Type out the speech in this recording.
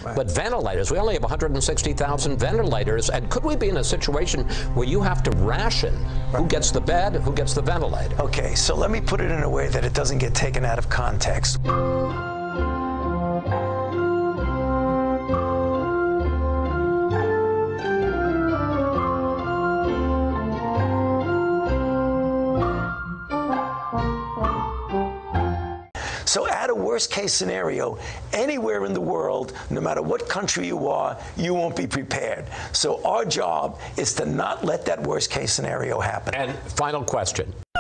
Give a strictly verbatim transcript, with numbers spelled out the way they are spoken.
Right. But ventilators, we only have one hundred sixty thousand ventilators, and could we be in a situation where you have to ration who gets the bed, who gets the ventilator? Okay, so let me put it in a way that it doesn't get taken out of context. So at a worst case scenario, anywhere in the world, no matter what country you are, you won't be prepared. So our job is to not let that worst case scenario happen. And final question.